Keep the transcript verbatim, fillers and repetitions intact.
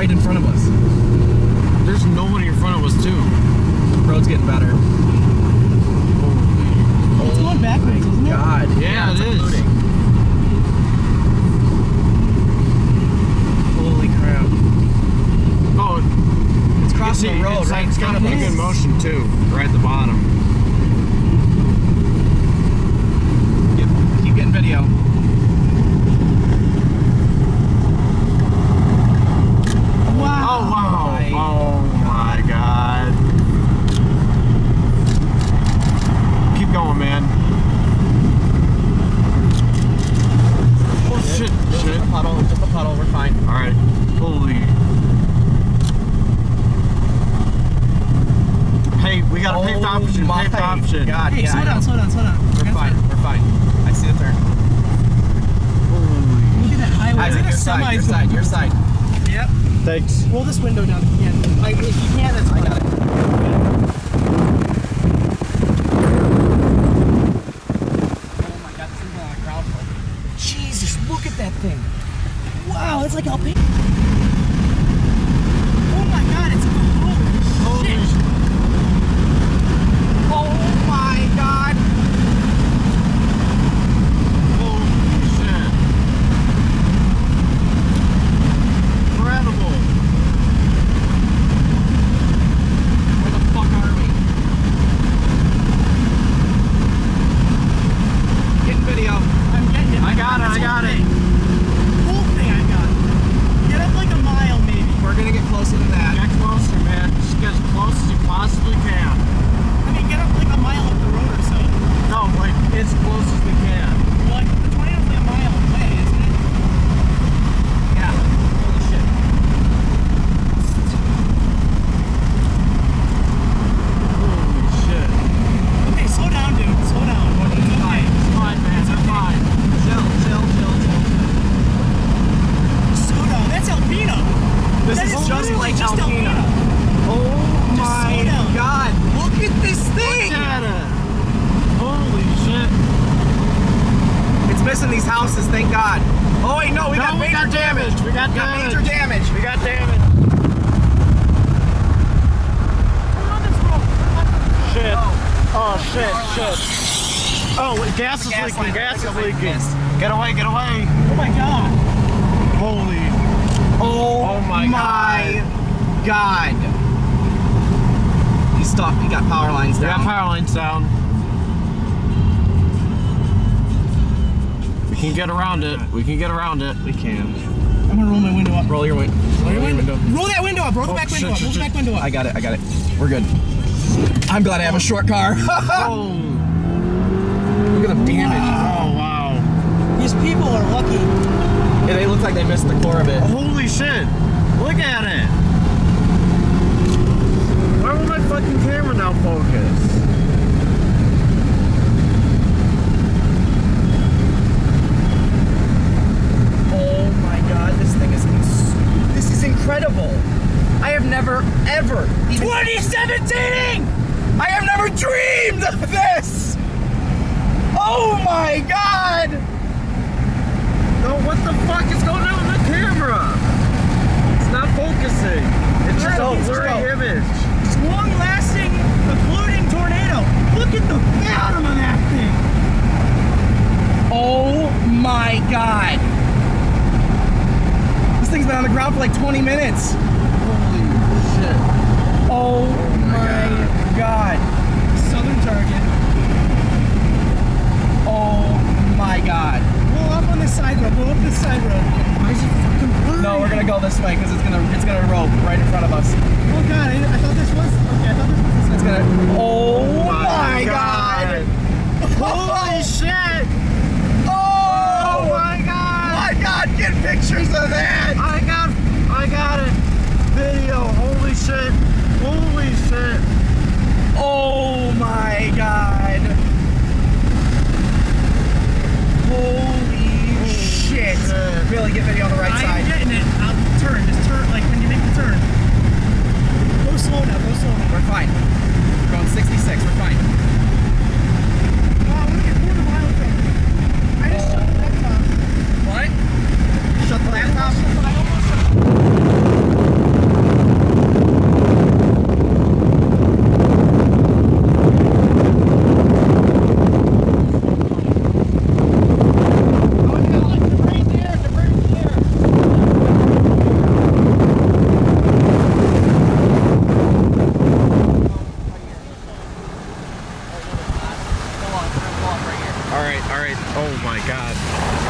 right in front of us. There's nobody in front of us too. Road's getting better. Oh, it's going backwards, isn't it? God, yeah, yeah it is. Including. Holy crap! Oh, it's crossing see, the road it's, right it's in front got of pretty us. good motion too, right at the bottom. Yep. Keep getting video. Wow. Oh wow! my Oh my God! Keep going, man. Oh shit! Just Shit! a puddle. Just a puddle. We're fine. All right. Holy. Hey, we got a paved Oh option. my Paved option. God, Hey, yeah, slow I down, know. slow down, slow down. We're fine. We're fine. I see the turn. Holy. Look at that highway. Isaac, Look at your side. Your semis side. going. Your side. Yep. Thanks. Roll this window down if you can. Like, if you can, that's I got it. Oh my God, this is on a ground floor. Jesus, look at that thing. Wow, it's like Alpine. Oh my God, it's holy shit. Oh my God. Holy shit. Incredible. Where the fuck are we? Getting video. I'm getting it. I got it, I got it. Whole thing I got. Get up like a mile maybe. We're gonna get closer than that. Get closer, man. Just get as close as you possibly can. I mean, get up like a mile up the road or so. No, like as close as we can. Well, like, the tornado's like a mile away, isn't it? Yeah. Holy shit. Holy shit. Okay, slow down, dude. Slow down. It's okay. It's fine, man. They're fine. Chill, chill, chill, chill. Slow down. That's Alpina. This That is is just literally like just Alpina. Oh Just my slow down. God. Look at this thing. Look at it. Holy shit. It's missing these houses, thank God. Oh wait, no, we No, got we major got damage. damage. We got We got damage. major damage. We got damage. Turn on this road. Turn on this Shit. Oh. Oh, shit, shit. Oh, wait, gas is Gas leaking. line. Gas Look is at my leaking. fist. Get away, get away. road. Oh my God. Holy. Oh, Oh my my God. He's stuck. He got power lines We down. got power lines down. We can get around it. We can get around it. We can. I'm gonna roll my window up. Roll your window. Roll your window. Roll that window up. Roll the Oh, back shit, window up. shit, Roll the shit. back window up. I got it. I got it. We're good. I'm glad I have a short car. Oh. Look at the damage. Oh, wow. These people are lucky. Yeah, they look like they missed the core of it. Holy shit. Look at it. Why will my fucking camera now focus? Oh my God, this thing is ins- this is incredible. I have never ever even twenty seventeen. I have never dreamed of this. Oh my God. No, what the fuck is going on with the camera? It's not focusing. It's just Go, a blurry go. image. Long-lasting, occluding tornado. Look at the bottom of that thing. Oh my God. This thing's been on the ground for like twenty minutes. Holy shit. Oh, my God. Southern target. Oh my God. Roll up on this side road. Roll up this side road. Why is it fucking blurry? No, we're gonna go this way because it's gonna it's gonna roll right in front of us. Oh God, I, I thought this was. Okay, I thought this was. It's gonna. Oh my my God. Holy shit. Oh my God. my God! Get pictures of that. I got, I got it. Video. Holy shit. Holy shit. Oh my God. Holy shit. shit. Really get video on the right I'm side. getting it. I'll turn. Just turn. Like when you make the turn. Go slow now. Go slow now. We're fine. We're going sixty-six. We're fine. Wow, look at All right, all right. Oh my God.